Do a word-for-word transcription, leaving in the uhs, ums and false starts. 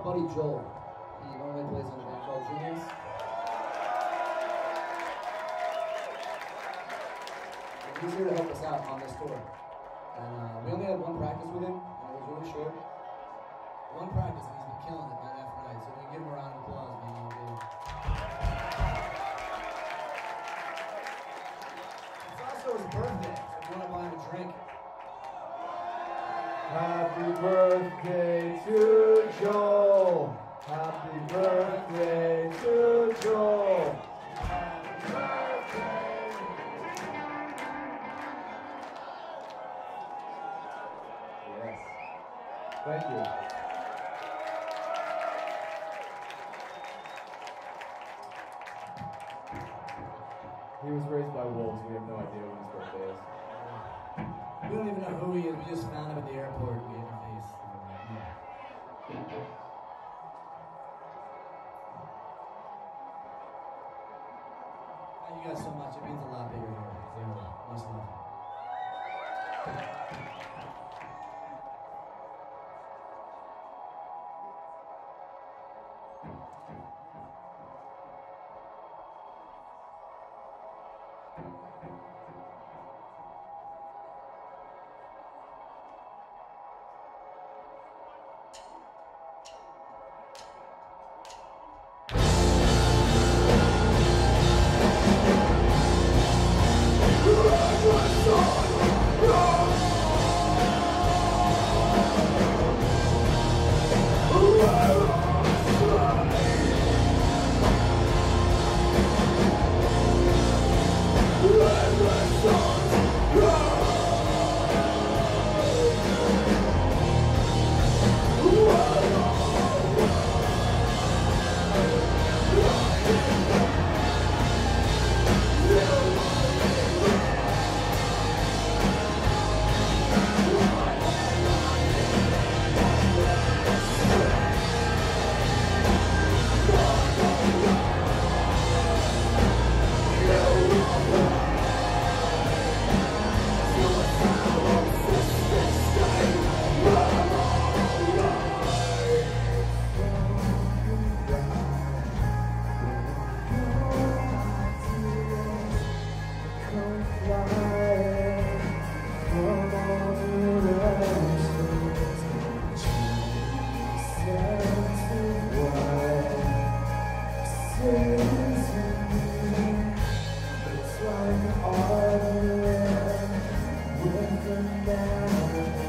buddy Joel. He normally plays in a band called Juniors. And he's here to help us out on this tour. And uh, we only had one practice with him, and it was really short. One practice, and he's been killing it night after night. So we can give him a round of applause, man. It's also his birthday, so if you want to buy him a drink. Happy birthday to Joel. Happy birthday to Joel. Happy birthday. Yes. Thank you. He was raised by wolves. We have no idea when his birthday is. We don't even know who he is. We just found him at the airport and gave him a face. Thank you guys so much. It means a lot that you're here. So, much love. It's like autumn with the night.